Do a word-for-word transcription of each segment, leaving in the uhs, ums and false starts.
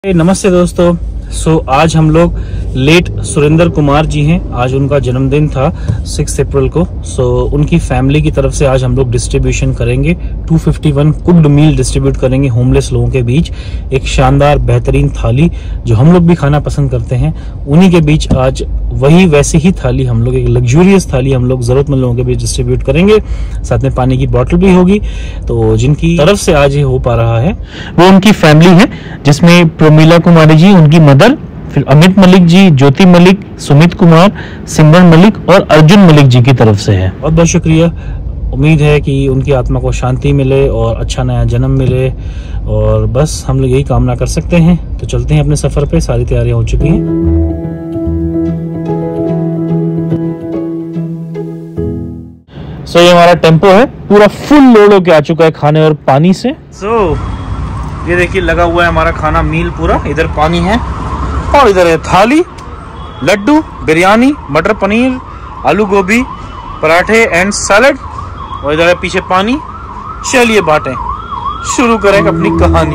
नमस्ते दोस्तों। सो so, आज हम लोग लेट सुरेंद्र कुमार जी हैं। आज उनका जन्मदिन था सिक्स अप्रैल को। सो so, उनकी फैमिली की तरफ से आज हम लोग डिस्ट्रीब्यूशन करेंगे। दो सौ इक्यावन कुक्ड मील डिस्ट्रीब्यूट करेंगे होमलेस लोगों के बीच। एक शानदार बेहतरीन थाली जो हम लोग भी खाना पसंद करते हैं, उन्हीं के बीच आज वही वैसी ही थाली हम लोग, एक लग्जूरियस थाली हम लोग जरूरतमंद लोगों के बीच डिस्ट्रीब्यूट करेंगे। साथ में पानी की बोतल भी होगी। तो जिनकी तरफ से आज ये हो पा रहा है वो उनकी फैमिली है, जिसमें प्रमीला कुमारी जी, उनकी मदर, फिर अमित मलिक जी, ज्योति मलिक, सुमित कुमार, सिमरन मलिक और अर्जुन मलिक जी की तरफ से है। बहुत बहुत शुक्रिया। उम्मीद है कि उनकी आत्मा को शांति मिले और अच्छा नया जन्म मिले, और बस हम लोग यही कामना कर सकते हैं। तो चलते हैं अपने सफर पे। सारी तैयारियां हो चुकी हैं। सो so, ये हमारा टेम्पो है, पूरा फुल लोड होके आ चुका है खाने और पानी से। सो so, ये देखिए लगा हुआ है हमारा खाना मील पूरा। इधर पानी है और इधर है थाली, लड्डू, बिरयानी, मटर पनीर, आलू गोभी, पराठे एंड सैलड, और इधर है पीछे पानी। चलिए बांटें, शुरू करें अपनी कहानी।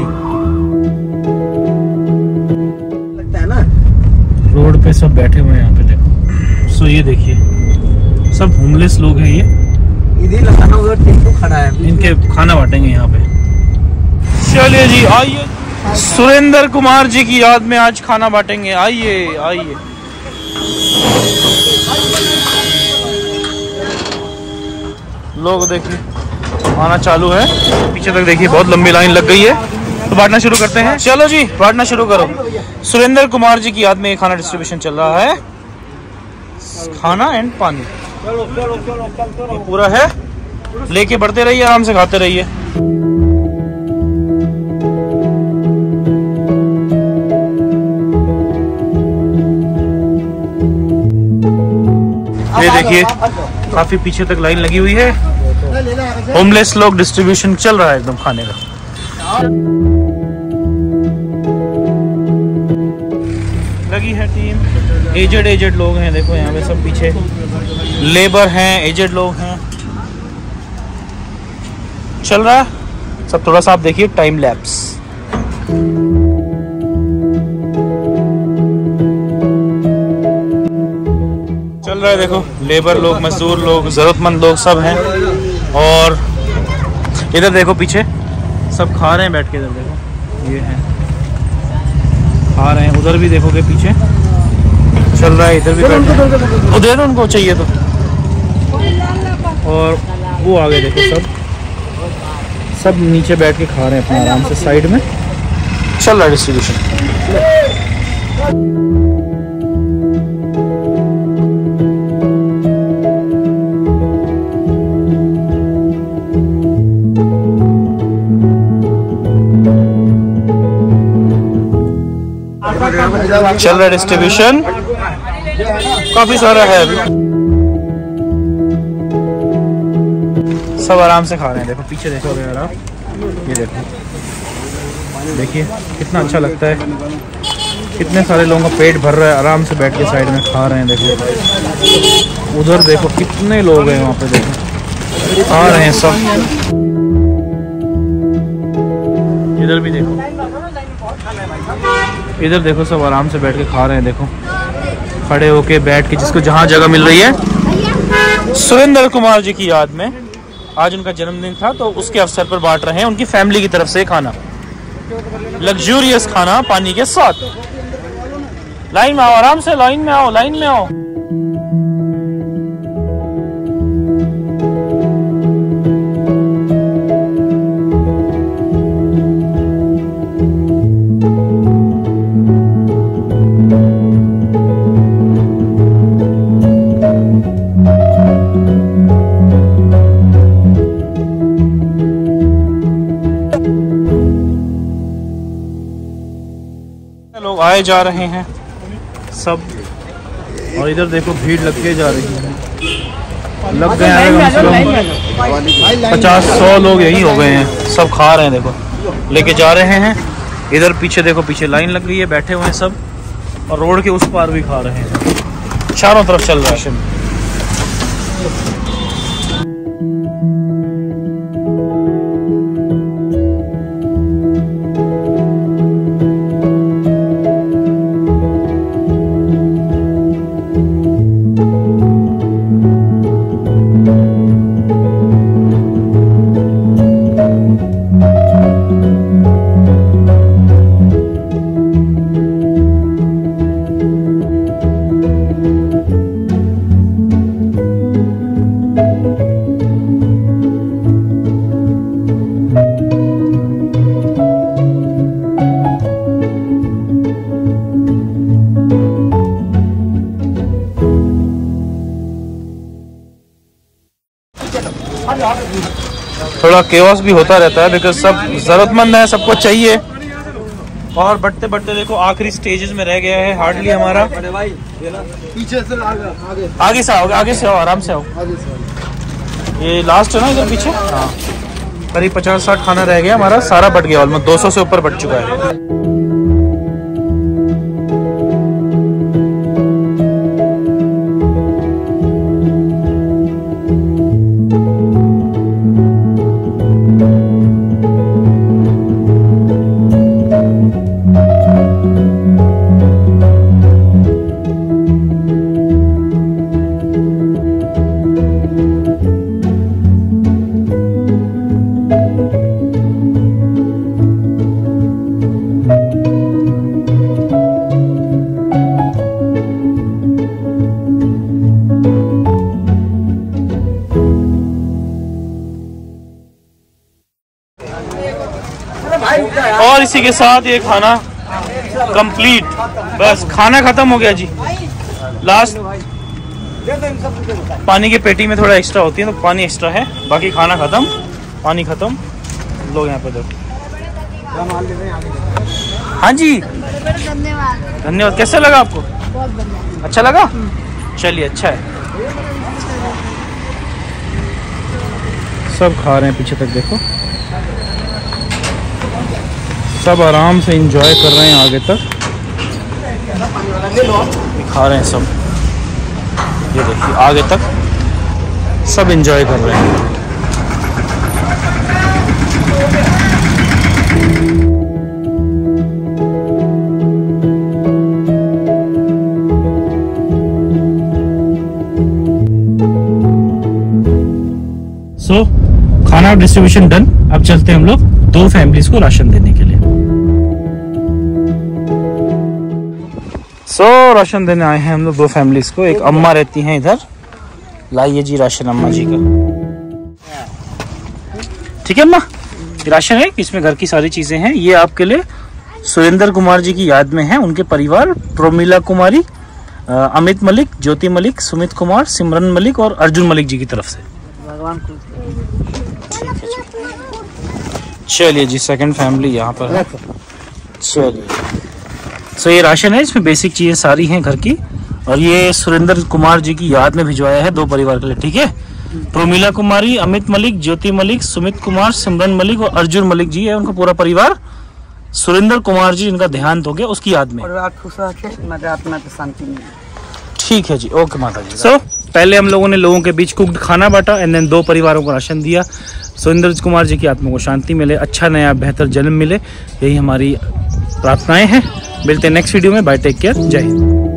लगता है ना रोड पे सब बैठे हुए हैं यहाँ पे, देखो। सो ये देखिए सब होमलेस लोग हैं। ये इधर लगाना, उधर टेम्पो खड़ा है, इनके खाना बांटेंगे यहाँ पे। चलिए जी आइए, सुरेंद्र कुमार जी की याद में आज खाना बांटेंगे। आइए आइए। लोग देखिए आना चालू है, पीछे तक देखिए बहुत लंबी लाइन लग गई है। तो बांटना शुरू करते हैं। चलो जी बांटना शुरू करो। सुरेंद्र कुमार जी की याद में खाना डिस्ट्रीब्यूशन चल रहा है। खाना एंड पानी ये पूरा है, लेके बढ़ते रहिए, आराम से खाते रहिए। ये देखिए काफी पीछे तक लाइन लगी हुई है। होमलेस लोग डिस्ट्रीब्यूशन चल रहा है एकदम खाने का। लगी है टीम। एजेड एजेड लोग हैं, देखो यहाँ पे सब पीछे लेबर हैं, एजेड लोग हैं। चल रहा है सब। थोड़ा सा आप देखिए टाइम लैप्स। चल रहा है, देखो लेबर लोग, मजदूर लोग, जरूरतमंद लोग सब हैं। और इधर देखो पीछे सब खा रहे हैं बैठ के। इधर देखो ये हैं खा रहे हैं। उधर भी देखोगे पीछे चल रहा है, इधर भी बैठ रहे। उधर उनको चाहिए तो। और वो आगे देखो सब सब नीचे बैठ के खा रहे हैं अपना आराम से। साइड में चल रहा है डिस्ट्रीब्यूशन। चल रहा है डिस्ट्रीब्यूशन, काफी सारा है अभी। सब आराम से खा रहे हैं। देखो पीछे देखो अगर आप, ये देखो देखिए कितना अच्छा लगता है। कितने सारे लोगों का पेट भर रहा है, आराम से बैठ के साइड में खा रहे हैं। देखो उधर देखो कितने लोग हैं वहाँ पे, देखो खा रहे हैं सब। इधर भी देखो, इधर देखो सब आराम से बैठ के खा रहे हैं। देखो खड़े होके, बैठ के, जिसको जहाँ जगह मिल रही है। सुरेंद्र कुमार जी की याद में आज उनका जन्मदिन था, तो उसके अवसर पर बांट रहे हैं उनकी फैमिली की तरफ से खाना। लग्जूरियस खाना पानी के साथ। लाइन में आओ, आराम से लाइन में आओ, लाइन में आओ। लोग आए जा रहे हैं सब, और इधर देखो भीड़ लग के जा रही है। लग गए हैं पचास सौ लोग यही हो गए हैं। सब खा रहे हैं, देखो लेके जा रहे हैं। इधर पीछे देखो, पीछे लाइन लग गई है, बैठे हुए हैं सब। और रोड के उस पार भी खा रहे हैं। चारों तरफ चल रहा है। थोड़ा केओस भी होता रहता है बिकॉज सब जरूरतमंद है, सबको चाहिए। और बढ़ते बढ़ते देखो आखिरी स्टेजेस में रह गया है हार्डली हमारा। पीछे से आगे आगे से आओ, आगे से आओ, आराम से आओ। ये लास्ट है ना इधर पीछे। हाँ, करीब पचास साठ खाना रह गया हमारा, सारा बढ़ गया, ऑलमोस्ट दो सौ से ऊपर बढ़ चुका है। और इसी के साथ ये खाना कंप्लीट, बस खाना खत्म हो गया जी। लास्ट पानी की पेटी में थोड़ा एक्स्ट्रा होती है तो पानी एक्स्ट्रा है, बाकी खाना खत्म, पानी खत्म। लोग यहाँ पे देखो। हाँ जी धन्यवाद। धन्यवाद। कैसा लगा आपको? बहुत बढ़िया। अच्छा लगा? चलिए, अच्छा है। सब खा रहे हैं, पीछे तक देखो, सब आराम से एंजॉय कर रहे हैं। आगे तक खा रहे हैं सब, ये देखिए आगे तक सब एंजॉय कर रहे हैं। सो so, खाना डिस्ट्रीब्यूशन डन। अब चलते हैं हम लोग दो फैमिलीज को राशन देने के लिए। सो so, राशन देने आए हैं हम लोग दो फैमिलीज को। एक अम्मा रहती हैं इधर, लाइए जी राशन अम्मा जी का। ठीक है अम्मा, ये राशन है, इसमें घर की सारी चीजें हैं। ये आपके लिए सुरेंद्र कुमार जी की याद में है, उनके परिवार प्रोमिला कुमारी, अमित मलिक, ज्योति मलिक, सुमित कुमार, सिमरन मलिक और अर्जुन मलिक जी की तरफ से। भगवान खुश। चलिए जी, सेकंड फैमिली यहाँ पर है। चलिए, सो ये राशन है, इसमें बेसिक चीजें सारी हैं घर की, और ये सुरेंद्र कुमार जी की याद में भिजवाया है दो परिवार के लिए। ठीक है, प्रोमिला कुमारी, अमित मलिक, ज्योति मलिक, सुमित कुमार, सिमरन मलिक और अर्जुन मलिक जी है उनका पूरा परिवार। सुरेंद्र कुमार जी इनका देहांत हो गया, उसकी याद में। ठीक है जी, ओके माता जी। सो so, पहले हम लोगों ने लोगों के बीच कुक्ड खाना बांटा एंड देन दो परिवारों को राशन दिया। सुरेंद्र कुमार जी की आत्मा को शांति मिले, अच्छा नया बेहतर जन्म मिले, यही हमारी प्रार्थनाएं हैं। मिलते हैं नेक्स्ट वीडियो में। बाय, टेक केयर, जय हिंद।